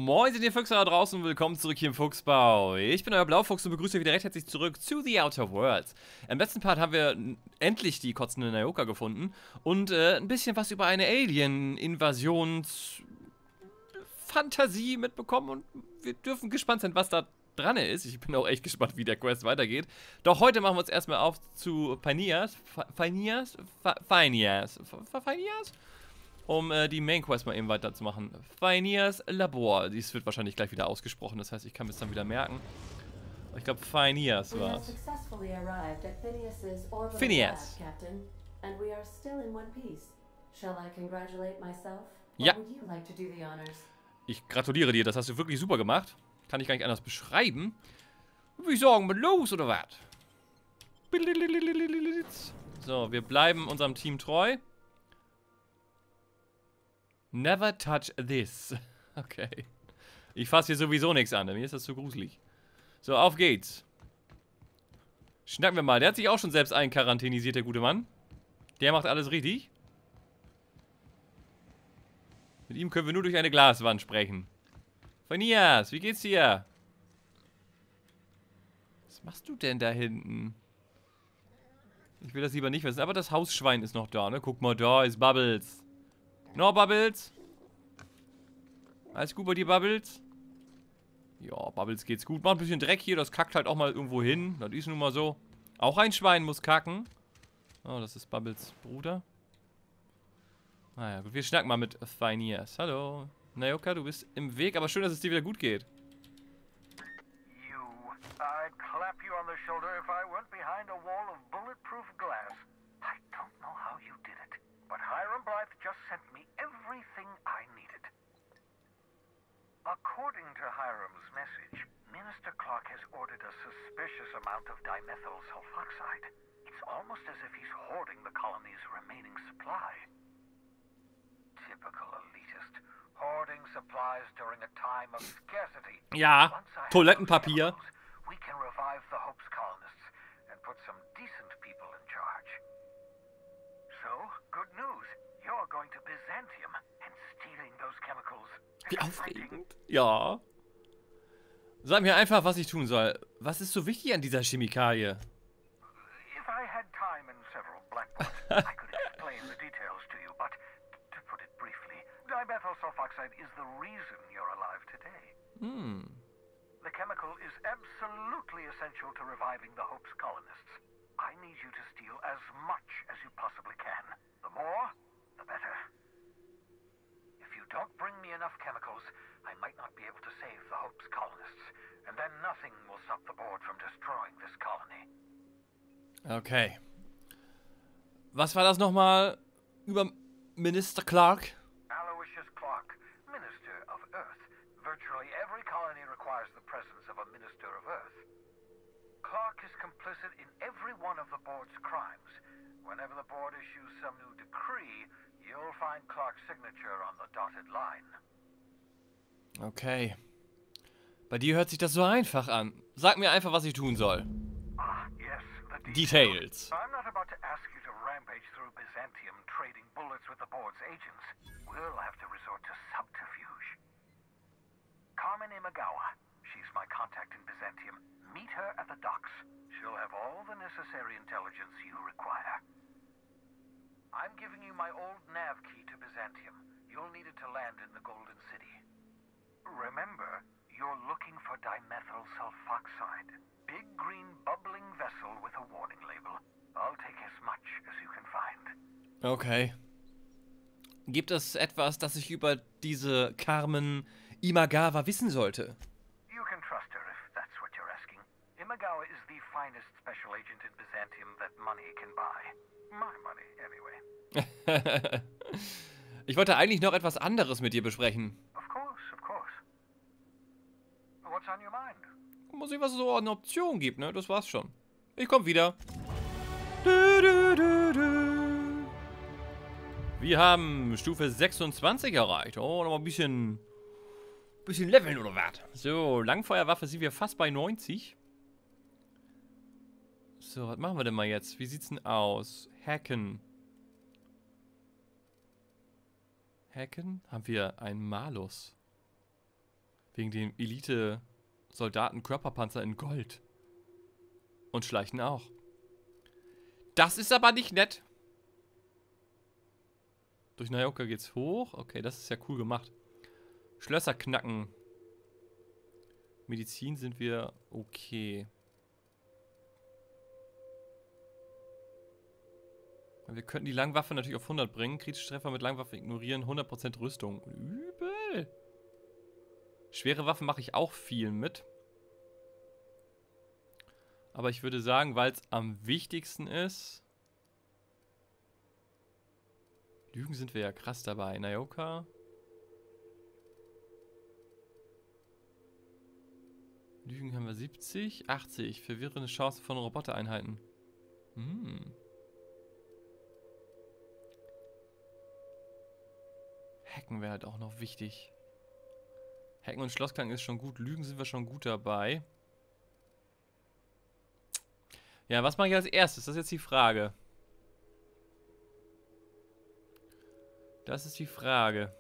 Moin, sind ihr Füchse da draußen und willkommen zurück hier im Fuchsbau. Ich bin euer Blaufuchs und begrüße euch wieder recht herzlich zurück zu The Outer Worlds. Im letzten Part haben wir endlich die kotzende Nayoka gefunden und ein bisschen was über eine Alien-Invasions-Fantasie mitbekommen und wir dürfen gespannt sein, was da dran ist. Ich bin auch echt gespannt, wie der Quest weitergeht. Doch heute machen wir uns erstmal auf zu Phineas, um die Main Quest mal eben weiterzumachen. Phineas Labor. Dies wird wahrscheinlich gleich wieder ausgesprochen, das heißt, ich kann mir es dann wieder merken. Ich glaube, Phineas war's. Phineas. Ja. Ich gratuliere dir, das hast du wirklich super gemacht. Kann ich gar nicht anders beschreiben. Würde ich sagen, mit los oder was? So, wir bleiben unserem Team treu. Never touch this. Okay. Ich fasse hier sowieso nichts an. Mir ist das zu gruselig. So, auf geht's. Schnacken wir mal. Der hat sich auch schon selbst einquarantinisiert, der gute Mann. Der macht alles richtig. Mit ihm können wir nur durch eine Glaswand sprechen. Phineas, wie geht's dir? Was machst du denn da hinten? Ich will das lieber nicht wissen. Aber das Hausschwein ist noch da, ne? Guck mal, da ist Bubbles. No, Bubbles? Alles gut bei dir, Bubbles? Ja, Bubbles geht's gut. Macht ein bisschen Dreck hier, das kackt halt auch mal irgendwo hin. Das ist nun mal so. Auch ein Schwein muss kacken. Oh, das ist Bubbles Bruder. Naja, gut, wir schnacken mal mit Phineas. Hallo. Nayoka, du bist im Weg, aber schön, dass es dir wieder gut geht. I'd clap you on the shoulder if I weren't behind a wall of bulletproof glass. I don't know how you did it. But Hiram Blythe just sent me everything I needed. According to Hiram's message, Minister Clark has ordered a suspicious amount of dimethyl sulfoxide. It's almost as if he's hoarding the colony's remaining supply. Typical elitist. Hoarding supplies during a time of scarcity. Ja, Toilettenpapier. We can revive the Hope's colonists and put some decent people in charge. So, good news. You're going to Byzantium and stealing those chemicals. Wie aufregend. Ja. Sag mir einfach, was ich tun soll. Was ist so wichtig an dieser Chemikalie? If I had time and several blackboards, I could explain the details to you, but to put it briefly, dimethyl sulfoxide is the reason you're alive today. The chemical is absolutely essential to reviving the Hope's colonists. I need you to steal as much as you possibly can. The more, the better. If you don't bring me enough chemicals, I might not be able to save the Hope's colonists. And then nothing will stop the board from destroying this colony. Okay. Was war das nochmal über Minister Clark? Aloysius Clark, Minister of Earth. Virtually every colony requires the presence of a Minister of Earth. Clark is complicit in every one of the board's crimes. Whenever the board issues some new decree, you'll find Clark's signature on the dotted line. Okay. Bei dir hört sich das so einfach an. Sag mir einfach, was ich tun soll. Yes, the Details. I'm not about to ask you to rampage through Byzantium trading bullets with the board's agents. We'll have to resort to subterfuge. Carmen Imagawa. She's my contact in Byzantium. Meet her at the docks. She'll have all the necessary intelligence you require. I'm giving you my old nav key to Byzantium. You'll need it to land in the Golden City. Remember, you're looking for dimethyl sulfoxide. Big green bubbling vessel with a warning label. I'll take as much as you can find. Okay. Gibt es etwas, das ich über diese Carmen Imagawa wissen sollte? You can trust her if that's what you're asking. Imagawa is the finest special agent in Byzantium that money can buy. My money, anyway. Ich wollte eigentlich noch etwas anderes mit dir besprechen. Of course, of course. What's on your mind? Muss ich, was es so eine Option gibt, ne? Das war's schon. Ich komm wieder. Wir haben Stufe 26 erreicht. Oh, noch mal ein bisschen leveln oder was? So, Langfeuerwaffe sind wir fast bei 90. So, was machen wir denn mal jetzt? Wie sieht's denn aus? Hacken. Hacken? Haben wir einen Malus. Wegen dem Elite-Soldaten-Körperpanzer in Gold. Und Schleichen auch. Das ist aber nicht nett. Durch Nyoka geht's hoch. Okay, das ist ja cool gemacht. Schlösser knacken. Medizin sind wir okay. Wir könnten die Langwaffe natürlich auf 100 bringen. Kritische Treffer mit Langwaffe ignorieren. 100% Rüstung. Übel. Schwere Waffen mache ich auch viel mit. Aber ich würde sagen, weil es am wichtigsten ist... Lügen sind wir ja krass dabei. Nyoka. Lügen haben wir 70. 80. Verwirrende Chance von Robotereinheiten. Hacken wäre halt auch noch wichtig. Hacken und Schlossklang ist schon gut. Lügen sind wir schon gut dabei. Ja, was mache ich als erstes? Das ist jetzt die Frage. Das ist die Frage.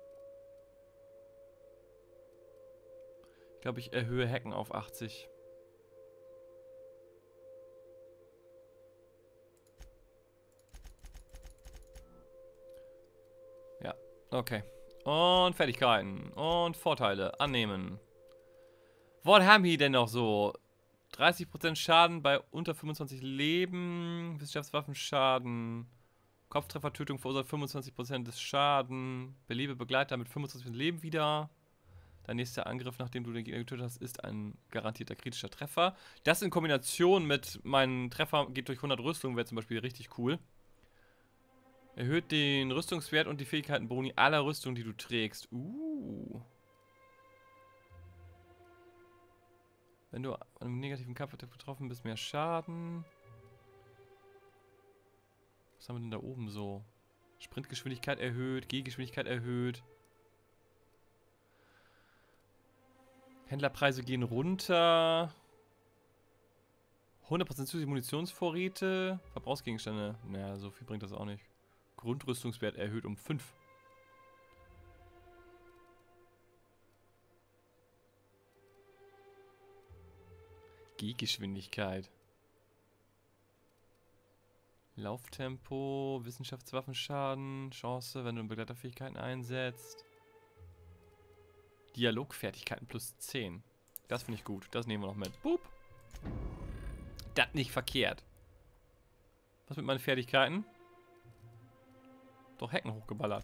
Ich glaube, ich erhöhe Hacken auf 80. Ja, okay. Und Fertigkeiten. Und Vorteile. Annehmen. Was haben wir denn noch so? 30% Schaden bei unter 25 Leben. Wissenschaftswaffenschaden. Kopftreffertötung verursacht 25% des Schaden. Belebe Begleiter mit 25% Leben wieder. Dein nächster Angriff, nachdem du den Gegner getötet hast, ist ein garantierter kritischer Treffer. Das in Kombination mit meinen Treffer geht durch 100 Rüstung, wäre zum Beispiel richtig cool. Erhöht den Rüstungswert und die Fähigkeiten-Boni aller Rüstung, die du trägst. Wenn du an einem negativen Kampfattack betroffen bist, mehr Schaden. Was haben wir denn da oben so? Sprintgeschwindigkeit erhöht, Gehgeschwindigkeit erhöht. Händlerpreise gehen runter. 100% zusätzliche Munitionsvorräte. Verbrauchsgegenstände. Naja, so viel bringt das auch nicht. Grundrüstungswert erhöht um 5. Gehgeschwindigkeit. Lauftempo, Wissenschaftswaffenschaden, Chance, wenn du Begleiterfähigkeiten einsetzt. Dialogfertigkeiten plus 10. Das finde ich gut. Das nehmen wir noch mit. Boop. Das nicht verkehrt. Was mit meinen Fertigkeiten? Doch Hecken hochgeballert.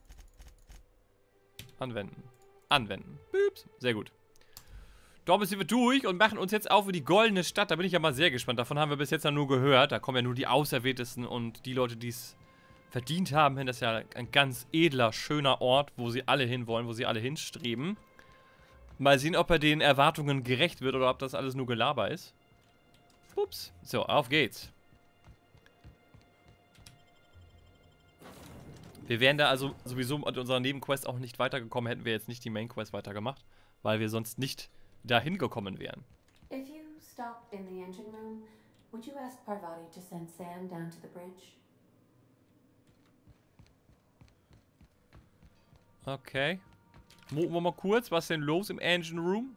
Anwenden. Anwenden. Boops. Sehr gut. Damit sind wir durch und machen uns jetzt auf in die goldene Stadt. Da bin ich ja mal sehr gespannt. Davon haben wir bis jetzt ja nur gehört. Da kommen ja nur die Auserwähltesten und die Leute, die es verdient haben. Das ist ja ein ganz edler, schöner Ort, wo sie alle hinwollen, wo sie alle hinstreben. Mal sehen, ob er den Erwartungen gerecht wird oder ob das alles nur Gelaber ist. Ups. So, auf geht's. Wir wären da also sowieso mit unserer Nebenquest auch nicht weitergekommen, hätten wir jetzt nicht die Mainquest weitergemacht, weil wir sonst nicht dahin gekommen wären. If you stopped in the engine room, would you ask Parvati to send Sam down to the bridge? Okay. Gucken wir mal kurz, was ist denn los im Engine Room?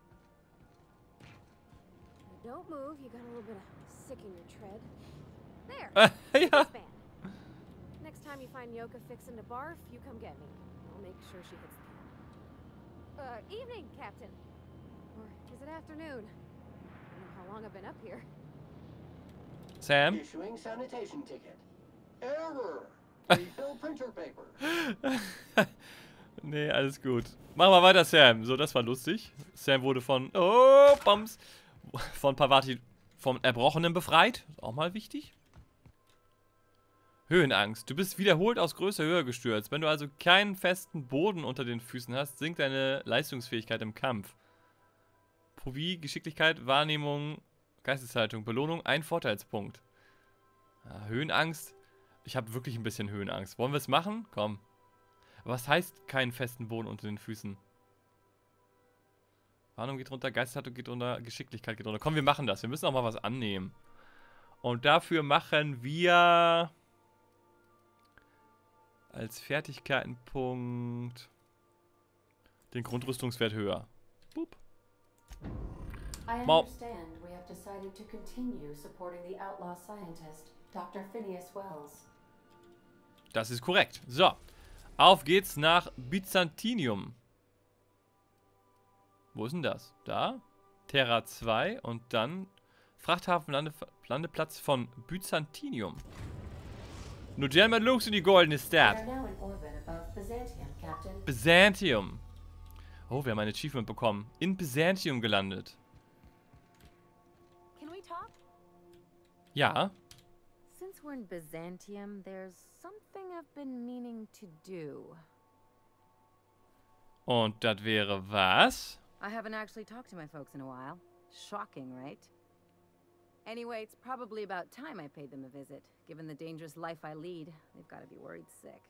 Don't move, you got a little bit of sick in your tread. There. Ja. Next time you find Yoka fixing to barf, you come get me. I'll make sure she hits the can. Evening, Captain. Or is it afternoon? I don't know how long I've been up here. Sam? Issuing sanitation ticket. Error. Refill printer paper. Nee, alles gut. Machen wir weiter, Sam. So, das war lustig. Sam wurde von... Oh, Bums. Von Parvati vom Erbrochenen befreit. Ist auch mal wichtig. Höhenangst. Du bist wiederholt aus größer Höhe gestürzt. Wenn du also keinen festen Boden unter den Füßen hast, sinkt deine Leistungsfähigkeit im Kampf. Provi, Geschicklichkeit, Wahrnehmung, Geisteshaltung, Belohnung, ein Vorteilspunkt. Ja, Höhenangst. Ich habe wirklich ein bisschen Höhenangst. Wollen wir es machen? Komm. Was heißt keinen festen Boden unter den Füßen? Warnung geht runter, Geisteshaltung geht runter, Geschicklichkeit geht runter. Komm, wir machen das. Wir müssen auch mal was annehmen. Und dafür machen wir als Fertigkeitenpunkt den Grundrüstungswert höher. I Mal. understand we have decided to continue supporting the outlaw scientist, Dr. Phineas Wells. Das ist korrekt. So. Auf geht's nach Byzantinium. Wo ist denn das? Da. Terra 2 und dann Frachthafen-Landeplatz von Byzantinium. Nur mal los in die goldene We Stadt. are now in orbit above Byzantium, Captain. Byzantium. Oh, wir haben ein Achievement bekommen. In Byzantium gelandet. Can we talk? Ja. Since we're in Byzantium, there's something I've been meaning to do. Und das wäre was? I haven't actually talked to my folks in a while. Shocking, right? Anyway, it's probably about time I paid them a visit. Given the dangerous life I lead, they've got to be worried sick.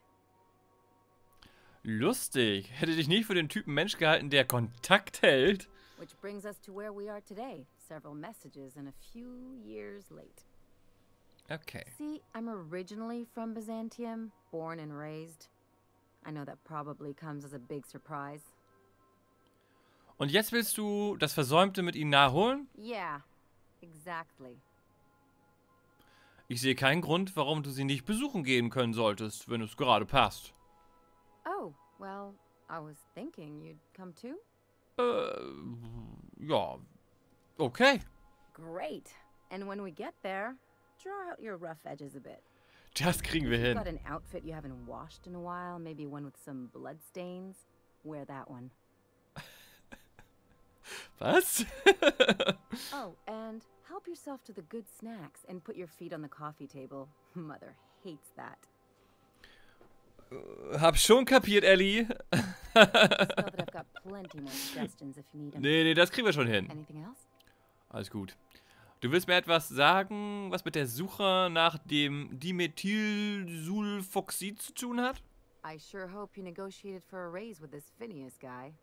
Lustig. Hätte dich nicht für den Typen Mensch gehalten, der Kontakt hält. Which brings us to where we are today. Several messages and a few years late. Okay. See, I'm originally from Byzantium, born and raised. I know that probably comes as a big surprise. Und jetzt willst du das Versäumte mit ihnen nachholen? Yeah, exactly. Ich sehe keinen Grund, warum du sie nicht besuchen gehen können solltest, wenn es gerade passt. Oh, well, I was thinking you'd come too? Ja. Okay. Great. And when we get there, draw out your rough edges a bit. Das kriegen wir If you've hin. got an outfit you haven't washed in a while, maybe one with some blood stains, wear that one. Was? Oh, and help yourself to the good snacks and put your feet on the coffee table. Mother hates that. Hab schon kapiert, Ellie. Just know that I've got plenty more suggestions if you need them. Nee, das kriegen wir schon hin. Anything else? Alles gut. Du willst mir etwas sagen, was mit der Suche nach dem Dimethylsulfoxid zu tun hat? I sure hope you negotiated for a raise with this Phineas guy.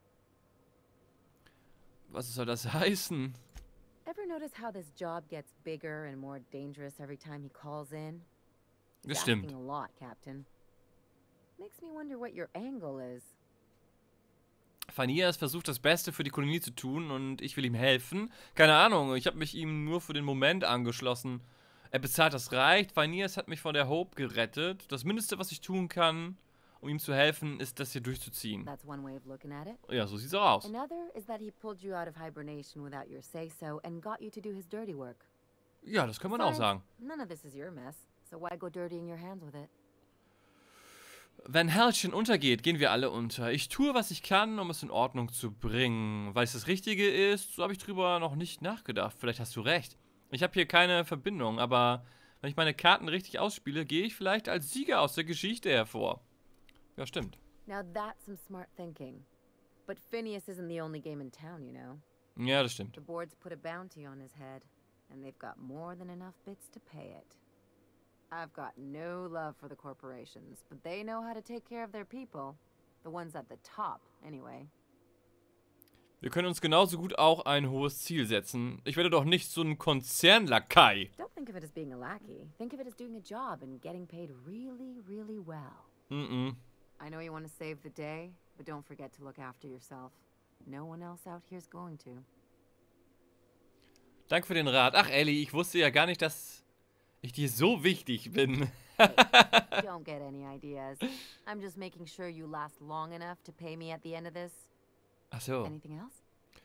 Was soll das heißen? Ever notice how this job gets bigger and more dangerous every time he calls in? He's Das stimmt. asking a lot, Captain. Makes me wonder what your angle is. Phineas versucht das Beste für die Kolonie zu tun und ich will ihm helfen. Keine Ahnung, ich habe mich ihm nur für den Moment angeschlossen. Er bezahlt, das reicht. Phineas hat mich von der Hope gerettet. Das Mindeste, was ich tun kann, um ihm zu helfen, ist, das hier durchzuziehen. That's one way of looking at it. Ja, so sieht's auch aus. Another is that he pulled you out of hibernation without your say-so and got you to do his dirty work. Ja, das kann man auch sagen. None of this is your mess, so why go dirtying your hands with it? Wenn Herrchen untergeht, gehen wir alle unter. Ich tue, was ich kann, um es in Ordnung zu bringen. Weil es das Richtige ist, so habe ich drüber noch nicht nachgedacht. Vielleicht hast du recht. Ich habe hier keine Verbindung, aber wenn ich meine Karten richtig ausspiele, gehe ich vielleicht als Sieger aus der Geschichte hervor. Ja, stimmt. Now that's some smart thinking. But Phineas isn't the only game in town, you know. Ja, das stimmt. The board's put a bounty on his head, and they've got more than enough bits to pay it. I've got no love for the corporations, but they know how to take care of their people. The ones at the top, anyway. Wir können uns genauso gut auch ein hohes Ziel setzen. Ich werde doch nicht so ein Konzernlakai. Don't think of it as being a lackey. Think of it as doing a job and getting paid really, really well. I know you want to save the day, but don't forget to look after yourself. No one else out here's going to. Danke für den Rat. Ach, Ellie, ich wusste ja gar nicht, dass ich dir so wichtig bin. Don't get any ideas. I'm just making sure you last long enough to pay me at the end of this. Ach so. Anything else?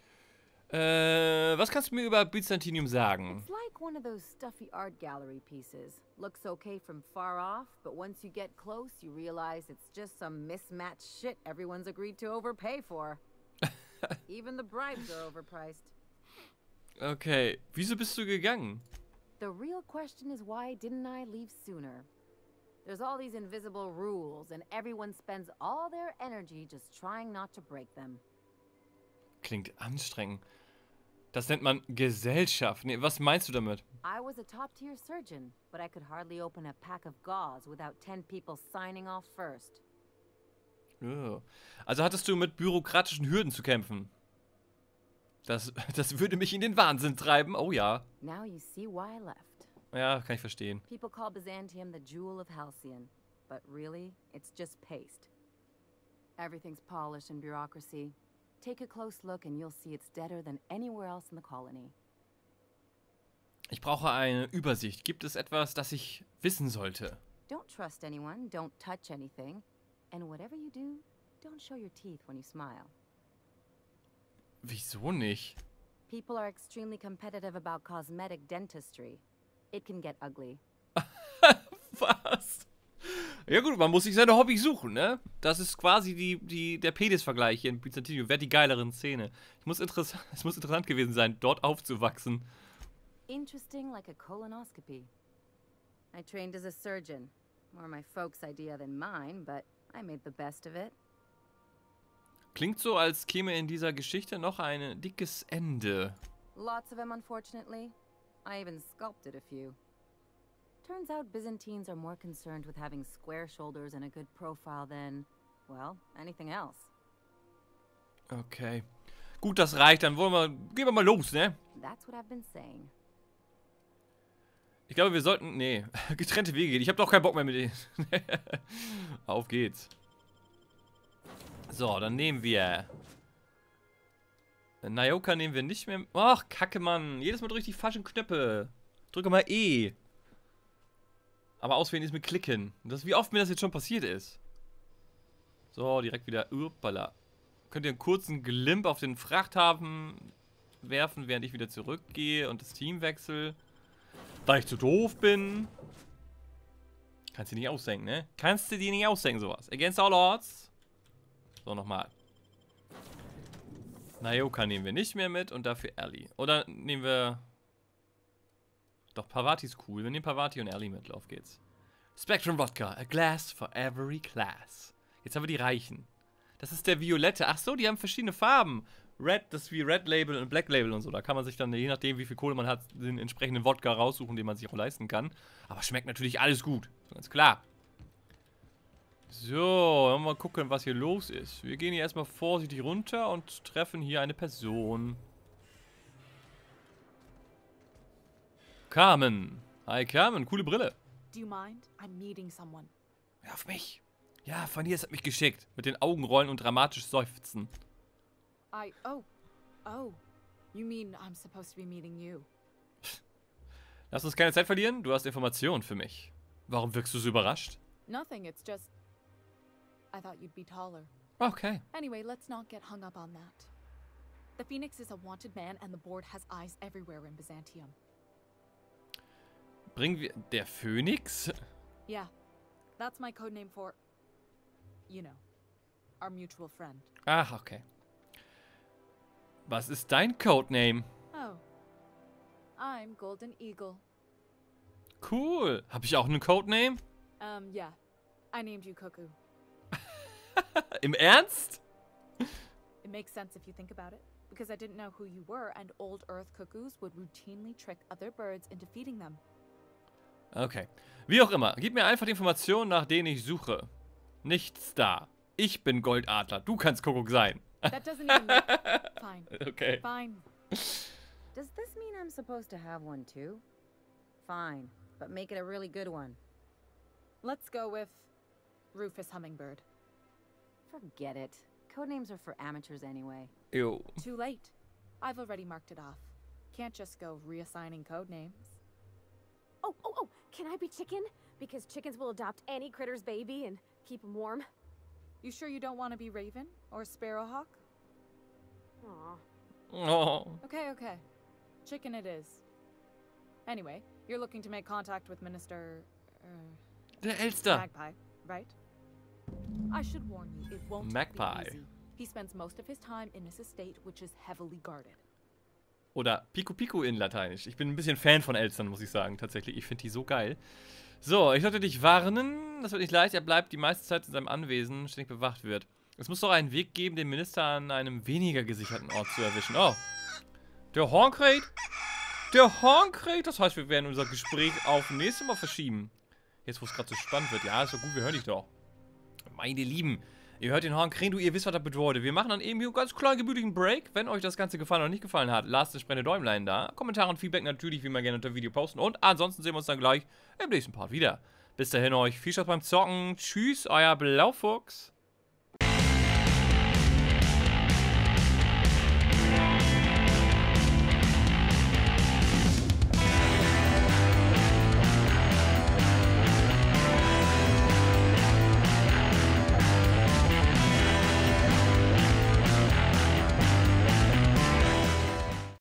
Was kannst du mir über Byzantinium sagen? It's like one of those stuffy art gallery pieces. Looks okay from far off, but once you get close, you realize it's just some mismatched shit everyone's agreed to overpay for. Even the bribes are overpriced. Okay, wieso bist du gegangen? The real question is why didn't I leave sooner? There's all these invisible rules, and everyone spends all their energy just trying not to break them. Klingt anstrengend. Das nennt man Gesellschaft. Nee, was meinst du damit? I was a top-tier surgeon, but I could hardly open a pack of gauze without 10 people signing off first. Oh. Also hattest du mit bürokratischen Hürden zu kämpfen? Das würde mich in den Wahnsinn treiben. Oh ja. Now you see why I left. Ja, kann ich verstehen. People call Byzantium the jewel of Halcyon, but really, it's just paste. Everything's polished and bureaucracy. Take a close look and you'll see it's deader than anywhere else in the colony. Ich brauche eine Übersicht. Gibt es etwas, das ich wissen sollte? Don't trust anyone, don't touch anything, and whatever you do, don't show your teeth when you smile. Wieso nicht? People are extremely competitive about cosmetic dentistry. It can get ugly. Was? Ja gut, man muss sich seine Hobbys suchen, ne? Das ist quasi der Penis-Vergleich hier in Byzantium. Wer hat die geileren Zähne? Es muss interessant gewesen sein, dort aufzuwachsen. Interesting like a colonoscopy. I trained as a surgeon. More my folks' idea than mine, but I made the best of it. Klingt so, als käme in dieser Geschichte noch ein dickes Ende. Lots of them, unfortunately. I even sculpted a few. Turns out Byzantines are more concerned with having square shoulders and a good profile than, well, anything else. Okay. Gut, das reicht. Dann gehen wir mal los, ne? That's what I've been saying. Ich glaube, wir sollten... Nee, getrennte Wege gehen. Ich habe doch keinen Bock mehr mit denen. Auf geht's. So, dann nehmen wir... Nyoka nehmen wir nicht mehr... Ach, Kacke, Mann. Jedes Mal drücke ich die falschen Knöpfe. Drücke mal E. Aber auswählen ist mit Klicken. Wie oft mir das jetzt schon passiert ist. So, direkt wieder... Uppala. Könnt ihr einen kurzen Glimp auf den Frachthafen werfen, während ich wieder zurückgehe und das Team wechsle. Weil ich zu doof bin. Kannst du dir nicht ausdenken, ne? Kannst du dir nicht ausdenken, sowas. Against all odds. So, nochmal. Nyoka nehmen wir nicht mehr mit und dafür Ellie. Oder nehmen wir... Doch, Parvati ist cool. Wir nehmen Parvati und Ellie mit. Auf geht's. Spectrum Vodka. A glass for every class. Jetzt haben wir die Reichen. Das ist der Violette. Ach so, die haben verschiedene Farben. Red, das ist wie Red Label und Black Label und so. Da kann man sich dann, je nachdem, wie viel Kohle man hat, den entsprechenden Wodka raussuchen, den man sich auch leisten kann. Aber schmeckt natürlich alles gut. Ganz klar. So, mal gucken, was hier los ist. Wir gehen hier erstmal vorsichtig runter und treffen hier eine Person. Carmen. Hi Carmen, coole Brille. Do you mind? I'm meeting someone. Ja, auf mich. Ja, Fanias hat mich geschickt. Mit den Augenrollen und dramatisch seufzen. Oh. You mean I'm supposed to be meeting you? Lass uns keine Zeit verlieren. Du hast Informationen für mich. Warum wirkst du so überrascht? Nothing, it's just... I thought you'd be taller. Okay. Anyway, let's not get hung up on that. The Phoenix is a wanted man and the board has eyes everywhere in Byzantium. Bringen wir... Der Phönix? Yeah, that's my codename for... You know, our mutual friend. Ach, okay. Was ist dein Codename? Oh. I'm Golden Eagle. Cool. Habe ich auch einen Codename? Yeah. I named you Cuckoo. Im Ernst? It makes sense if you think about it, because I didn't know who you were, and old Earth cuckoos would routinely trick other birds into feeding them. Okay. Wie auch immer. Gib mir einfach die Informationen, nach denen ich suche. Nichts da. Ich bin Goldadler. Du kannst Kuckuck sein. That doesn't even make... Fine. Okay. Fine. Does this mean I'm supposed to have one too? Fine, but make it a really good one. Let's go with Rufus Hummingbird. Forget it. Codenames are for amateurs anyway. Ew. Too late. I've already marked it off. Can't just go reassigning codenames. Oh, can I be chicken? Because chickens will adopt any critter's baby and keep them warm. You sure you don't want to be Raven or Sparrowhawk? Aw. Oh. Okay. Chicken it is. Anyway, you're looking to make contact with Minister... Der Elster. Magpie, right? I should warn you, it won't Magpie. be easy. He spends most of his time in his estate, which is heavily guarded. Oder Pico Pico in Lateinisch. Ich bin ein bisschen Fan von Elstern, muss ich sagen, tatsächlich. Ich finde die so geil. So, ich sollte dich warnen. Das wird nicht leicht. Er bleibt die meiste Zeit in seinem Anwesen, ständig bewacht wird. Es muss doch einen Weg geben, den Minister an einem weniger gesicherten Ort zu erwischen. Oh. Der Horncrate? Der Horncrate? Das heißt, wir werden unser Gespräch auf nächstes Mal verschieben. Jetzt, wo es gerade so spannend wird. Ja, ist doch gut, wir hören dich doch. Meine Lieben, ihr hört den Horncrate, ihr wisst, was das bedeutet. Wir machen dann eben hier einen ganz kleinen, gemütlichen Break. Wenn euch das Ganze gefallen oder nicht gefallen hat, lasst das sprechende Däumlein da. Kommentare und Feedback natürlich, wie immer gerne unter dem Video posten. Und ansonsten sehen wir uns dann gleich im nächsten Part wieder. Bis dahin euch viel Spaß beim Zocken. Tschüss, euer Blaufuchs.